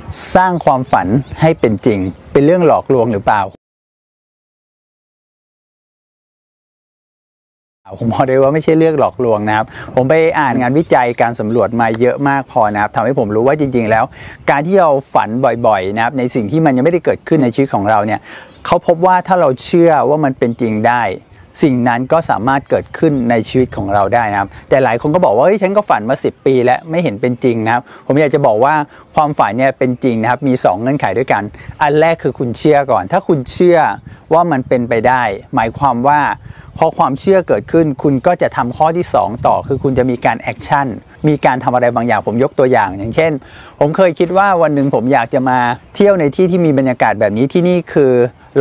สร้างความฝันให้เป็นจริงเป็นเรื่องหลอกลวงหรือเปล่าผมบอกได้ว่าไม่ใช่เรื่องหลอกลวงนะครับผมไปอ่านงานวิจัยการสำรวจมาเยอะมากพอนะครับทำให้ผมรู้ว่าจริงๆแล้วการที่เราฝันบ่อยๆนะครับในสิ่งที่มันยังไม่ได้เกิดขึ้นในชีวิตของเราเนี่ยเขาพบว่าถ้าเราเชื่อว่ามันเป็นจริงได้สิ่งนั้นก็สามารถเกิดขึ้นในชีวิตของเราได้นะครับแต่หลายคนก็บอกว่าเฮ้ยฉันก็ฝันมา10 ปีแล้วไม่เห็นเป็นจริงนะครับผมอยากจะบอกว่าความฝันเนี่ยเป็นจริงนะครับมี2เงื่อนไขด้วยกันอันแรกคือคุณเชื่อก่อนถ้าคุณเชื่อว่ามันเป็นไปได้หมายความว่าพอความเชื่อเกิดขึ้นคุณก็จะทำข้อที่2ต่อคือคุณจะมีการแอคชั่นมีการทำอะไรบางอย่างผมยกตัวอย่างอย่างเช่นผมเคยคิดว่าวันหนึ่งผมอยากจะมาเที่ยวในที่ที่มีบรรยากาศแบบนี้ที่นี่คือ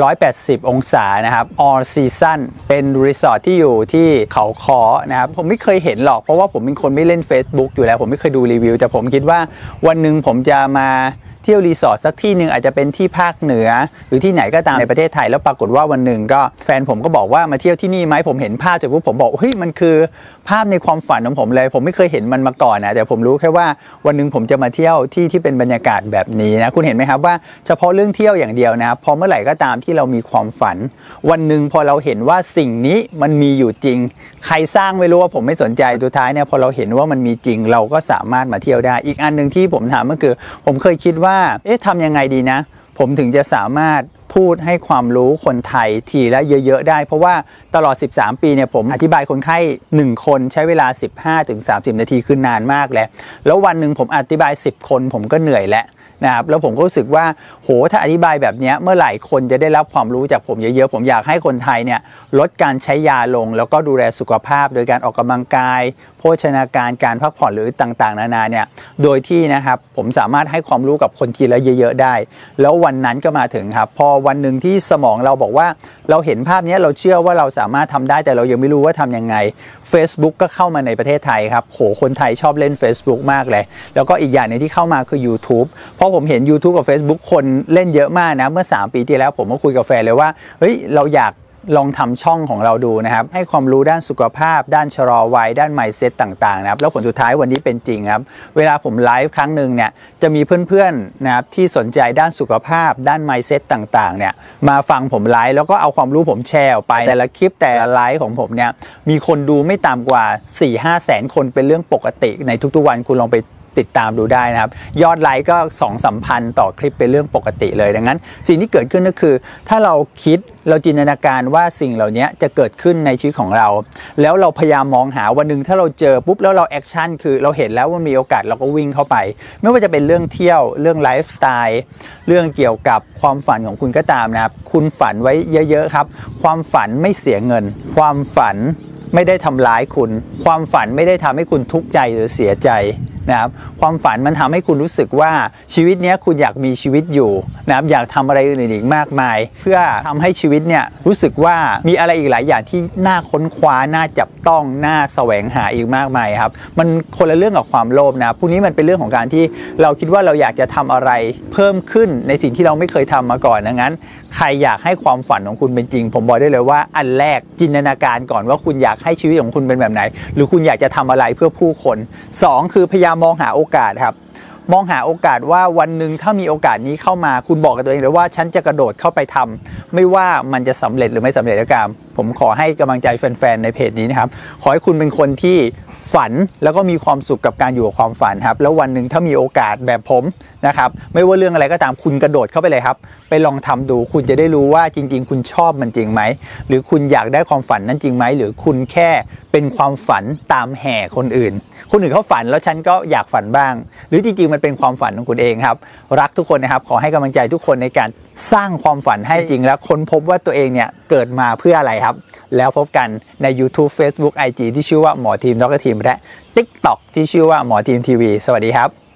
180 องศานะครับ all season เป็นรีสอร์ทที่อยู่ที่เขาค้อนะครับผมไม่เคยเห็นหรอกเพราะว่าผมเป็นคนไม่เล่น Facebook อยู่แล้วผมไม่เคยดูรีวิวแต่ผมคิดว่าวันหนึ่งผมจะมาเที่ยวรีสอร์ทสักที่หนึ่งอาจจะเป็นที่ภาคเหนือหรือที่ไหนก็ตามในประเทศไทยแล้วปรากฏว่าวันหนึ่งก็แฟนผมก็บอกว่ามาเที่ยวที่นี่ไหมผมเห็นภาพจากปุ๊บผมบอกเฮ้ยมันคือภาพในความฝันของผมเลยผมไม่เคยเห็นมันมาก่อนนะแต่ผมรู้แค่ว่าวันหนึ่งผมจะมาเที่ยวที่เป็นบรรยากาศแบบนี้นะคุณเห็นไหมครับว่าเฉพาะเรื่องเที่ยวอย่างเดียวนะพอเมื่อไหร่ก็ตามที่เรามีความฝันวันหนึ่งพอเราเห็นว่าสิ่งนี้มันมีอยู่จริงใครสร้างไม่รู้ว่าผมไม่สนใจสุดท้ายเนี่ยพอเราเห็นว่ามันมีจริงเราก็สามารถมาเที่ยวได้อีกอันนึงที่ผมถามก็คือผมเคยคิดว่าทำยังไงดีนะผมถึงจะสามารถพูดให้ความรู้คนไทยทีละเยอะๆได้เพราะว่าตลอด13 ปีเนี่ยผมอธิบายคนไข้1คนใช้เวลา 15-30 นาทีคือนานมากแล้ววันหนึ่งผมอธิบาย10 คนผมก็เหนื่อยแล้วนะครับแล้วผมก็รู้สึกว่าโหถ้าอธิบายแบบนี้เมื่อไหร่คนจะได้รับความรู้จากผมเยอะๆผมอยากให้คนไทยเนี่ยลดการใช้ยาลงแล้วก็ดูแลสุขภาพโดยการออกกำลังกายโภชนาการการพักผ่อนหรือต่างๆนานาเนี่ยโดยที่นะครับผมสามารถให้ความรู้กับคนทีละเยอะๆได้แล้ววันนั้นก็มาถึงครับพอวันหนึ่งที่สมองเราบอกว่าเราเห็นภาพนี้เราเชื่อว่าเราสามารถทำได้แต่เรายังไม่รู้ว่าทำยังไง Facebook ก็เข้ามาในประเทศไทยครับโหคนไทยชอบเล่น Facebook มากเลยแล้วก็อีกอย่างนึงที่เข้ามาคือ YouTube เพราะผมเห็น YouTube กับ Facebook คนเล่นเยอะมากนะเมื่อ3 ปีที่แล้วผมก็คุยกับแฟนเลยว่าเฮ้ยเราอยากลองทำช่องของเราดูนะครับให้ความรู้ด้านสุขภาพด้านชะลอวัยด้าน mindset ต่างๆนะครับแล้วผลสุดท้ายวันนี้เป็นจริงครับเวลาผมไลฟ์ครั้งหนึ่งเนี่ยจะมีเพื่อนๆนะครับที่สนใจด้านสุขภาพด้าน mindset ต่างๆเนี่ยมาฟังผมไลฟ์แล้วก็เอาความรู้ผมแชร์ออกไปแต่ละคลิปแต่ละไลฟ์ของผมเนี่ยมีคนดูไม่ต่ำกว่า 4-5 แสนคนเป็นเรื่องปกติในทุกๆวันคุณลองไปติดตามดูได้นะครับยอดไลค์ก็ 2-3 พันต่อคลิปเป็นเรื่องปกติเลยดังนั้นสิ่งที่เกิดขึ้นก็คือถ้าเราคิดเราจินตนาการว่าสิ่งเหล่านี้จะเกิดขึ้นในชีวิตของเราแล้วเราพยายามมองหาวันนึงถ้าเราเจอปุ๊บแล้วเราแอคชั่นคือเราเห็นแล้วว่ามีโอกาสเราก็วิ่งเข้าไปไม่ว่าจะเป็นเรื่องเที่ยวเรื่องไลฟ์สไตล์เรื่องเกี่ยวกับความฝันของคุณก็ตามนะครับคุณฝันไว้เยอะๆครับความฝันไม่เสียเงินความฝันไม่ได้ทำร้ายคุณความฝันไม่ได้ทำให้คุณทุกข์ใจหรือเสียใจนะครับความฝันมันทำให้คุณรู้สึกว่าชีวิตนี้คุณอยากมีชีวิตอยู่นะครับอยากทำอะไรอื่นอีกมากมายเพื่อทำให้ชีวิตเนี่ยรู้สึกว่ามีอะไรอีกหลายอย่างที่น่าค้นคว้าน่าจับต้องน่าแสวงหาอีกมากมายครับมันคนละเรื่องกับความโลภนะพวกนี้มันเป็นเรื่องของการที่เราคิดว่าเราอยากจะทำอะไรเพิ่มขึ้นในสิ่งที่เราไม่เคยทำมาก่อนดังนั้นใครอยากให้ความฝันของคุณเป็นจริงผมบอกได้เลยว่าอันแรกจินตนาการก่อนว่าคุณอยากให้ชีวิตของคุณเป็นแบบไหนหรือคุณอยากจะทำอะไรเพื่อผู้คน2คือพยายามมองหาโอกาสครับมองหาโอกาสว่าวันหนึ่งถ้ามีโอกาสนี้เข้ามาคุณบอกกับตัวเองเลยว่าฉันจะกระโดดเข้าไปทำไม่ว่ามันจะสำเร็จหรือไม่สำเร็จก็ตามผมขอให้กำลังใจแฟนๆในเพจนี้นะครับขอให้คุณเป็นคนที่ฝันแล้วก็มีความสุขกับการอยู่กับความฝันครับแล้ววันหนึ่งถ้ามีโอกาสแบบผมนะครับไม่ว่าเรื่องอะไรก็ตามคุณกระโดดเข้าไปเลยครับไปลองทำดูคุณจะได้รู้ว่าจริงๆคุณชอบมันจริงไหมหรือคุณอยากได้ความฝันนั้นจริงไหมหรือคุณแค่เป็นความฝันตามแห่คนอื่นเขาฝันแล้วฉันก็อยากฝันบ้างหรือจริงๆมันเป็นความฝันของคุณเองครับรักทุกคนนะครับขอให้กำลังใจทุกคนในการสร้างความฝันให้จริงแล้วค้นพบว่าตัวเองเนี่ยเกิดมาเพื่ออะไรครับแล้วพบกันใน YouTube Facebook IG ที่ชื่อว่าหมอทีมดร.ทีมและ TikTok ที่ชื่อว่าหมอทีมทีวีสวัสดีครับ